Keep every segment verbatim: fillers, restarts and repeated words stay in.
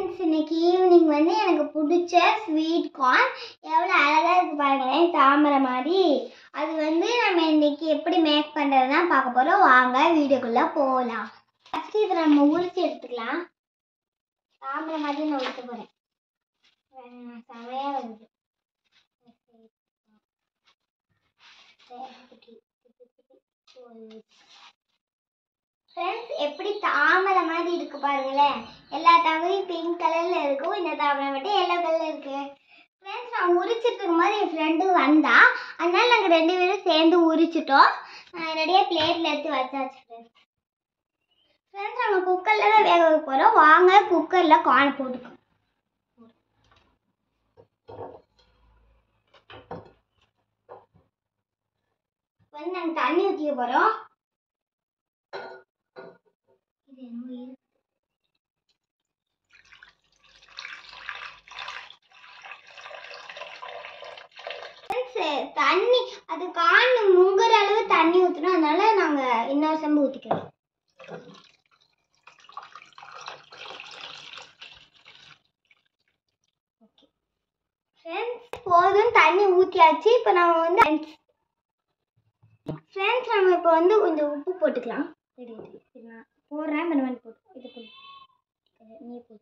Friends இன்னைக்கு evening வந்து எனக்கு பிடிச்ச ஸ்வீட் கார்ன் எவ்வளோ அழகாக இருக்குது பாருங்களேன், தாமரை மாதிரி. அது வந்து நம்ம இன்னைக்கு எப்படி மேக் பண்ணுறது தான் பார்க்க போகிறோம். வாங்க வீடியோக்குள்ளே போகலாம். ஃபஸ்ட்டு இதை நம்ம உரிச்சு எடுத்துக்கலாம். தாமரை மாதிரி நான் உரிக்க போகிறேன். செமையாக வருது. ஃப்ரெண்ட்ஸ் எப்படி தாமரை மாதிரி இருக்கு பாருங்களேன். எல்லா தாமரையும் பிங்க் கலர்ல இருக்கும், இந்த தாமரை மட்டும் எல்லோ கலர்ல இருக்கு. ஃப்ரெண்ட்ஸ் நான் உரிச்சிட்டு இருக்கும்போது என் ஃப்ரெண்டு வந்தா, அதனால நாங்கள் ரெண்டு பேரும் சேர்ந்து உரிச்சிட்டோம். ரெடியாக பிளேட்ல எடுத்து வச்சாச்சு. ஃப்ரெண்ட்ஸ் ஃப்ரெண்ட்ஸ் நாங்கள் குக்கர்ல தான் வேக வைக்க போகிறோம். வாங்க குக்கர்ல கார்ன் போட்டுக்கோம். வந்து நாங்கள் தண்ணி ஊற்றிக்க போகிறோம். தண்ணி அது காணு முங்குற அளவு தண்ணி ஊற்றணும், அதனால நாங்க இன்னொரு செம்பு ஊற்றிக்கிறோம். போதும், தண்ணி ஊற்றியாச்சு. இப்போ நம்ம வந்து ஃப்ரெண்ட்ஸ் நம்ம இப்போ வந்து கொஞ்சம் உப்பு போட்டுக்கலாம். சரி சரி நான் போடுறேன், மறுபடியும் போட்டு இது போடு, நீ போடு.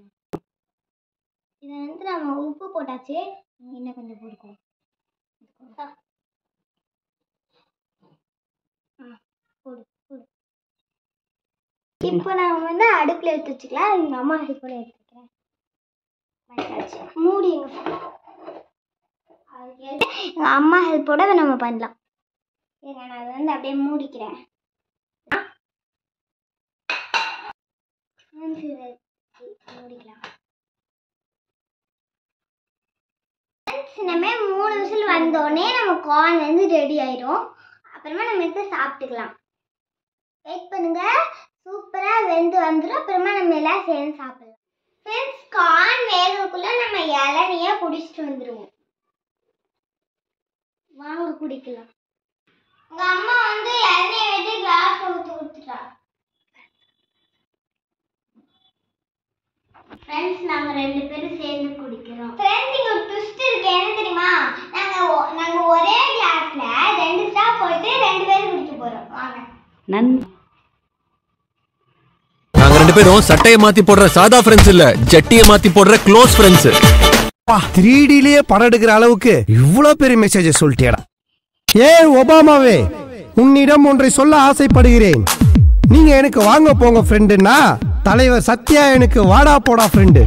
இதை வந்து நம்ம உப்பு போட்டாச்சு, இன்னும் கொஞ்சம் போட்டுக்கோ. போடு போடு. இப்போ நம்ம வந்து அடுப்பில் எடுத்து வச்சுக்கலாம். எங்கள் அம்மா ஹெல்ப் பண்ணி எடுத்துக்கிறேன். மூடி எங்கள் எங்கள் அம்மா ஹெல்ப்போட நம்ம பண்ணலாம். ஏங்க நான் அதை வந்து அப்படியே மூடிக்கிறேன். மூடிக்கலாம். இனிமே மூணு விசில் வந்தோடனே நம்ம கார்ன் வந்து ரெடி ஆயிடும். அப்புறமா நம்ம எடுத்து சாப்பிட்டுக்கலாம். வெயிட் பண்ணுங்க, சூப்பரா வெந்து வந்துடும். அப்புறமா நம்ம எல்லாம் சேர்ந்து சாப்பிடலாம். ஃப்ரெண்ட்ஸ் கார்ன் வேகக்குள்ள நம்ம இளநியா குடிச்சிட்டு வந்துடுவோம். வாங்க குடிக்கலாம். உங்க அம்மா வந்து இளநியை வெட்டி கிளாஸ் ஊற்றி கொடுத்துட்டா. ஃப்ரெண்ட்ஸ் நாங்க ரெண்டு பேரும் சேர்ந்து குடிக்கிறோம். ஃப்ரெண்ட்ஸ் இங்க ஒரு ட்விஸ்ட் இருக்கு, என்ன தெரியுமா? நாங்க நாங்க ஒரே கிளாஸ்ல ரெண்டு ஸ்டாப் போயிட்டு ரெண்டு பேரும் குடிக்க போறோம். வாங்க. நன் நாங்க ரெண்டு பேரும் சட்டையை மாத்தி போடுற சாதா ஃப்ரெண்ட்ஸ் இல்ல, ஜட்டியை மாத்தி போடுற க்ளோஸ் ஃப்ரெண்ட்ஸ். த்ரீ டிலயே படம் எடுக்கிற அளவுக்கு இவ்வளவு பெரிய மெசேஜ் சொல்லிட்டேடா. ஏ ஒபாமாவே, உன்னிடம் ஒன்றை சொல்ல ஆசைப்படுகிறேன். நீங்க எனக்கு வாங்க போங்க ஃப்ரெண்டுன்னா, தலைவர் சத்யா எனக்கு வாடா போடா ஃப்ரெண்டு.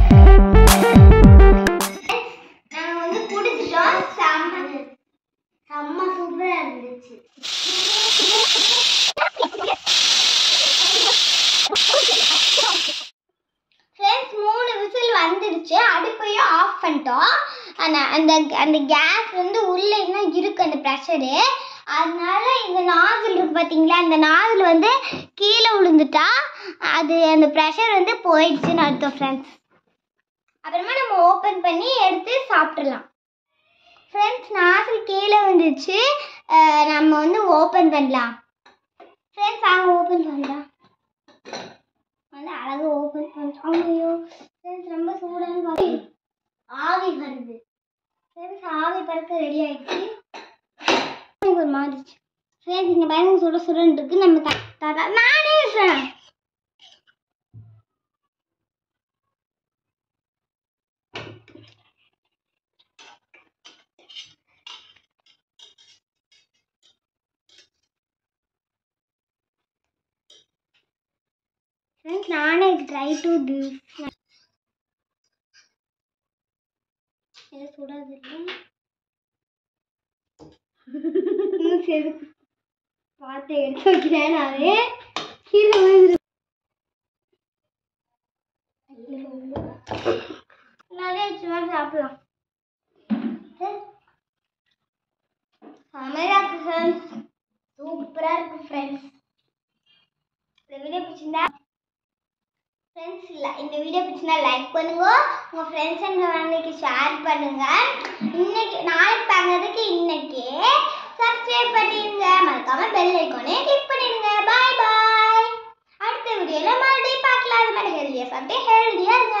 நாங்க வந்து குடிச்சிட்டோம். செம்ம செம்ம சூப்பரா இருந்துச்சு. ஃப்ரெண்ட்ஸ் மூணு விசில் வந்துடுச்சு. அடுப்பையும் ஆஃப் பண்ணிட்டோம். ஆனால் அந்த அந்த கேஸ் வந்து உள்ளே இன்னும் இருக்கு அந்த ப்ரெஷரு. அதனால இந்த நாசில் இருக்கு பார்த்தீங்களா, அந்த நாசில் வந்து கீழே விழுந்துட்டா அது அந்த ப்ரெஷர் வந்து போயிடுச்சுன்னு அர்த்தம். ஃப்ரெண்ட்ஸ் அப்புறமா நம்ம ஓப்பன் பண்ணி எடுத்து சாப்பிட்றலாம். ஃப்ரெண்ட்ஸ் நாசில் கீழே வந்துச்சு, நம்ம வந்து ஓப்பன் பண்ணலாம். ஃப்ரெண்ட்ஸ் வாங்க ஓப்பன் பண்ணலாம். வந்து அழகாக ஓப்பன் பண்ணுறோம். ஐயோ ஃப்ரெண்ட்ஸ் ரொம்ப சூடான பார்த்து ஆவி வருது. ஃப்ரெண்ட்ஸ் ஆவி பறக்க ரெடி ஆகிடுச்சு. ஒரு மாதிரிச்சு. ஃப்ரெண்ட்ஸ் இங்கே பயங்கர சுட சுடன்னு இருக்கு. நம்ம தாத்தா நானே இருக்கேன். Friends, நானே ட்ரை டு திஸ். இது சுடாது இல்லை, சரி பார்த்து எடுத்து வைக்கிறேன். நானே கீழே விழுந்து நிறைய சும்மா சாப்பிடலாம். செமையா இருக்கு ஃப்ரெண்ட்ஸ், சூப்பரா இருக்கு ஃப்ரெண்ட்ஸ். இந்த வீடியோ பிடிச்சிருந்தா ஃப்ரெண்ட்ஸ் இல்லை இந்த வீடியோ பிடிச்சிருந்தா லைக் பண்ணுங்க, உங்கள் ஃப்ரெண்ட்ஸ் அண்ட் ஃபேமிலிக்கு ஷேர் பண்ணுங்க. இன்னைக்கு நாளைக்கு பார்க்கறதுக்கு இன்னைக்கு சப்ஸ்கிரைப் பண்ணிடுங்க, மறக்காம பெல் ஐக்கானே கிளிக் பண்ணிடுங்க. பாய் பாய். அடுத்த வீடியோவில் மறுபடியும் பார்க்கலாம். அது மாதிரி ஹெல்தியாக சாப்பிட்டு ஹெல்தியாக இருங்க.